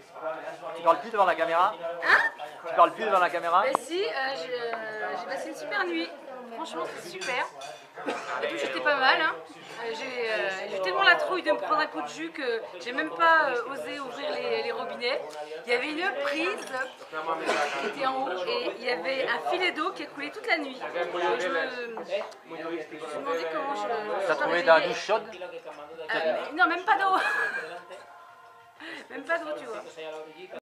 Tu parles plus devant la caméra? Hein? Tu parles plus devant la caméra? Bah si, j'ai passé une super nuit. Franchement, c'est super. La douche était pas mal. Hein. J'ai tellement la trouille de me prendre un coup de jus que j'ai même pas osé ouvrir les robinets. Il y avait une prise qui était en haut et il y avait un filet d'eau qui a coulé toute la nuit. Je me suis demandé comment je... T'as trouvé ta douche chaude? Non, même pas d'eau. Même pas d'eau, tu vois.